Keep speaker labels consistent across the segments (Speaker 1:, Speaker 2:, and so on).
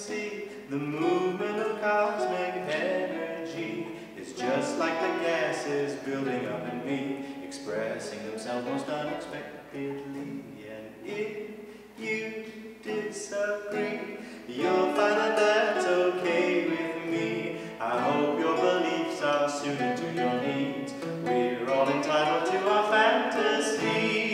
Speaker 1: see the movement of cosmic energy. It's just like the gases building up in me, expressing themselves most unexpectedly. And if you disagree, you'll find that that's okay with me. I hope your beliefs are suited to your needs. We're all entitled to our fantasy.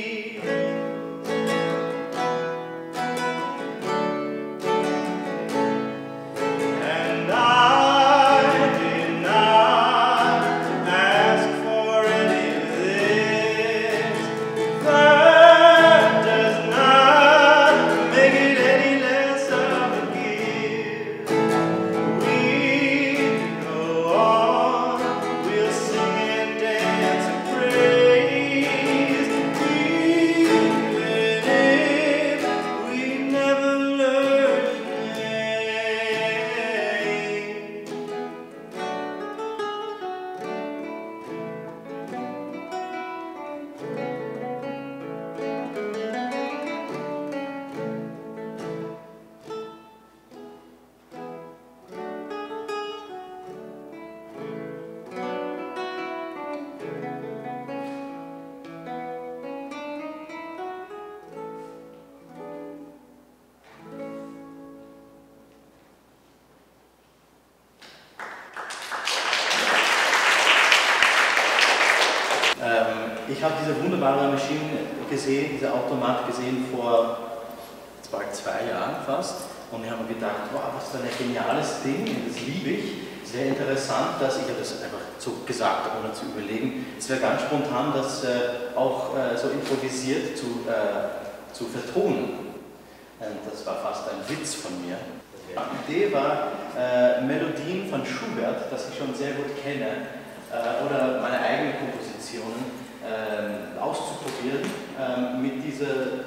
Speaker 1: Ich habe diese wunderbare Maschine gesehen, diese Automat gesehen vor bald 2 Jahren fast, und ich habe mir gedacht, wow, was für ein geniales Ding, das liebe ich. Sehr interessant, dass ich habe das einfach so gesagt, ohne zu überlegen. Es wäre ganz spontan, das auch so improvisiert zu vertonen. Das war fast ein Witz von mir. Die Idee war, Melodien von Schubert, das ich schon sehr gut kenne, oder meine eigenen Kompositionen auszuprobieren mit dieser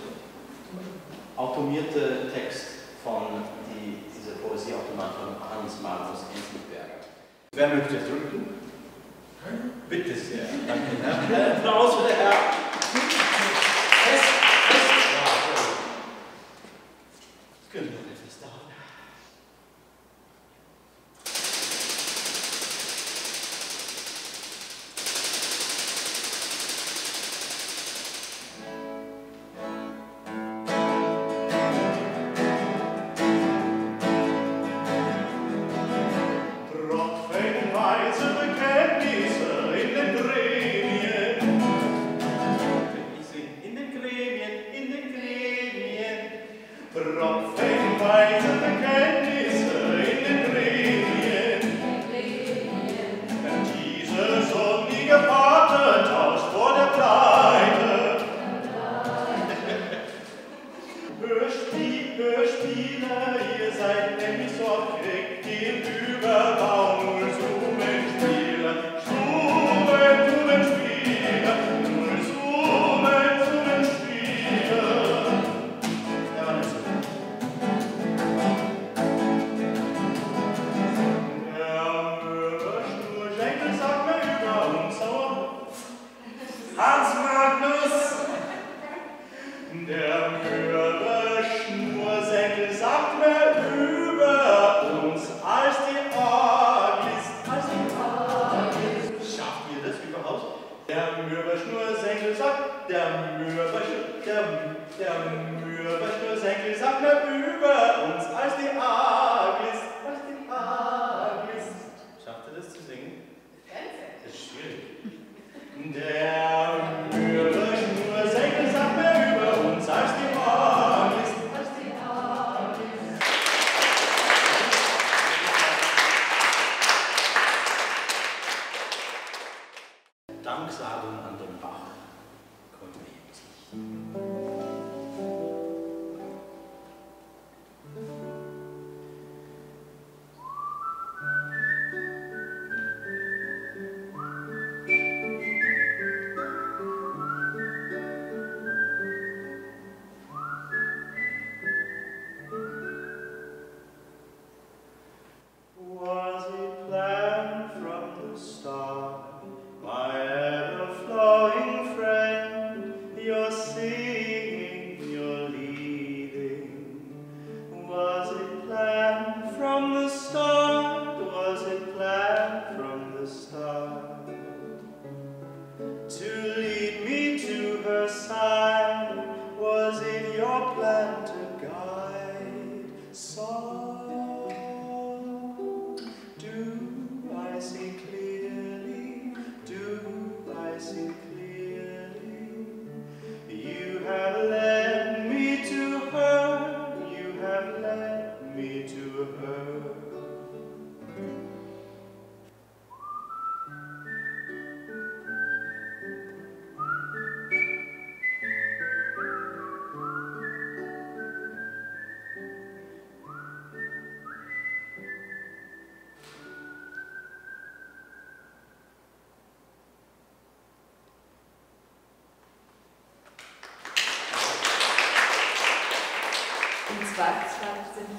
Speaker 1: automierte Text von dieser Poesieautomat von Hans Magnus Enzensberger. Wer möchte drücken? Bitte sehr. Danke. Applaus für den Herrn. Das könnte noch etwas dauern.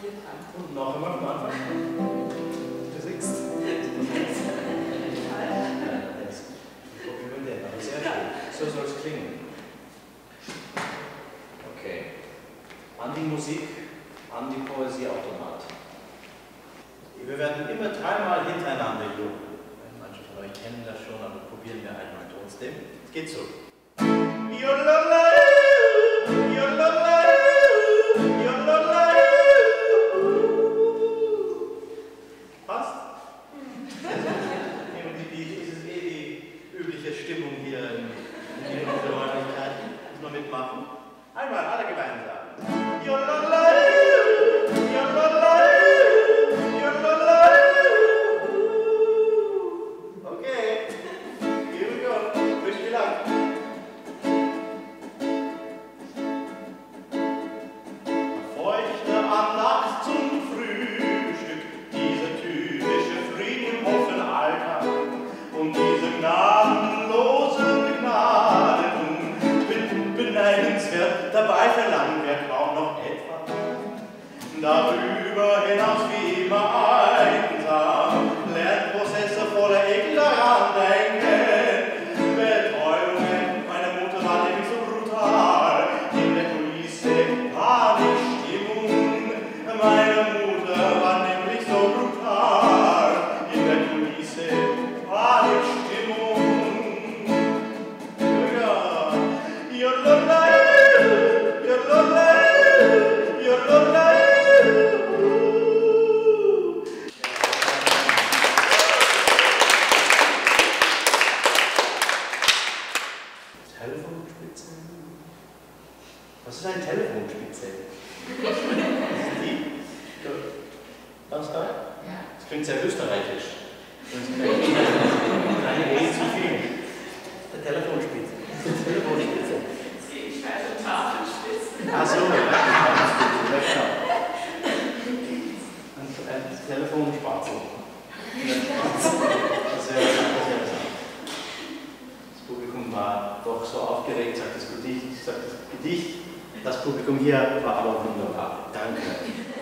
Speaker 1: Und noch einmal vom Anfang. Du siehst. Aber sehr schön. So soll es klingen. Okay. An die Musik, an die Poesieautomat. Wir werden immer dreimal hintereinander jubeln. Manche von euch kennen das schon, aber probieren wir einmal trotzdem. Es geht so. Passt? Das ist eh die übliche Stimmung hier in dieser Räumlichkeit. Muss man mitmachen. Einmal alle gemeinsam. Okay, here we go. Wish me luck. Feuchte Andacht zum Frühstück, diese typische Frieden im offenen Alltag und diese gnadenlose Begnadetung, beneidenswert, dabei verlangen wir kaum noch etwas. Darüber hinaus wie immer einsam, Lernprozesse voller Ekel daran denken, Betreuungen, meine Mutter war nämlich so brutal, in der Kulisse Panikstimmung, meine Mutter war nämlich so brutal, in der Kulisse Panikstimmung. Ja, Jololei, Jololei, Jololei. Telefonspitze? Was ist eine Telefonspitze? Was ist die? Ganz klar? Ja. Das klingt sehr österreichisch. Das ist eine Rede zu viel. Der Telefonspitze. Telefonspitze.
Speaker 2: Ich weiß, Tafelspitze.
Speaker 1: Ach so, ja, Tafelspitze, ja, genau. Ein Telefonspatzel. Das wäre das. Das Publikum war doch so aufgeregt, sagt das Gedicht. Das Publikum hier war aber wunderbar. Danke.